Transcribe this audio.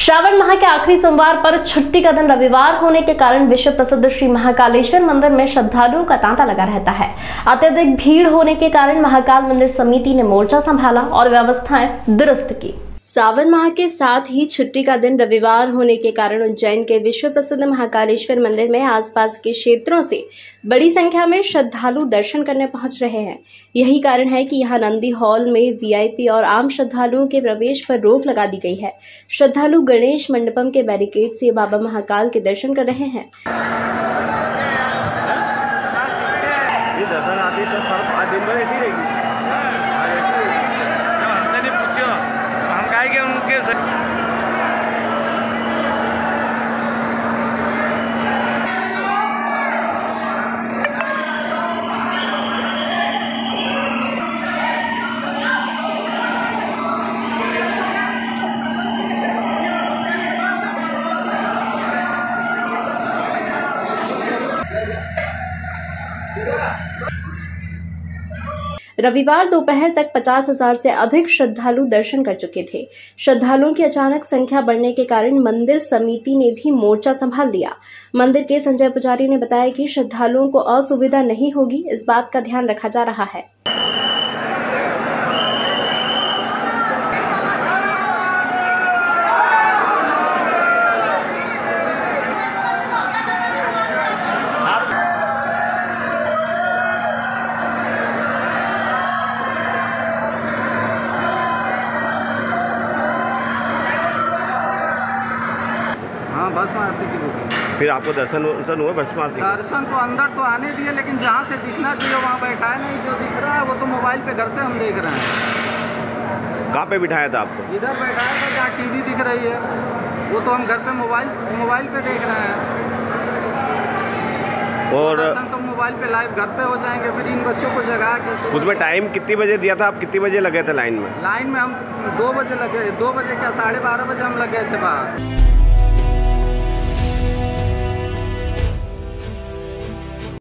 श्रावण माह के आखिरी सोमवार पर छुट्टी का दिन रविवार होने के कारण विश्व प्रसिद्ध श्री महाकालेश्वर मंदिर में श्रद्धालुओं का तांता लगा रहता है। अत्यधिक भीड़ होने के कारण महाकाल मंदिर समिति ने मोर्चा संभाला और व्यवस्थाएं दुरुस्त की। सावन माह के साथ ही छुट्टी का दिन रविवार होने के कारण उज्जैन के विश्व प्रसिद्ध महाकालेश्वर मंदिर में आसपास के क्षेत्रों से बड़ी संख्या में श्रद्धालु दर्शन करने पहुंच रहे हैं। यही कारण है कि यहां नंदी हॉल में वीआईपी और आम श्रद्धालुओं के प्रवेश पर रोक लगा दी गई है। श्रद्धालु गणेश मंडपम के बैरिकेड से बाबा महाकाल के दर्शन कर रहे हैं। उनके से रविवार दोपहर तक 50,000 से अधिक श्रद्धालु दर्शन कर चुके थे। श्रद्धालुओं की अचानक संख्या बढ़ने के कारण मंदिर समिति ने भी मोर्चा संभाल लिया। मंदिर के संजय पुजारी ने बताया कि श्रद्धालुओं को असुविधा नहीं होगी, इस बात का ध्यान रखा जा रहा है। हाँ, भस्म आरती की बुकिंग। फिर आपको दर्शन हुआ भस्म आरती? दर्शन तो अंदर तो आने दिए, लेकिन जहाँ से दिखना चाहिए वहाँ बैठा है नहीं। जो दिख रहा है वो तो मोबाइल पे घर से हम देख रहे हैं। कहाँ पे बिठाया था आपको? इधर बैठाया था जहाँ टीवी दिख रही है, वो तो हम घर पे मोबाइल पे देख रहे हैं। और दर्शन तो मोबाइल पे लाइव घर पे हो जाएंगे। फिर इन बच्चों को जगा के उसमें टाइम कितनी बजे दिया था? आप कितनी बजे लगे थे लाइन में? लाइन में हम 2 बजे लगे, 2 बजे क्या 12:30 बजे हम लगे थे बाहर।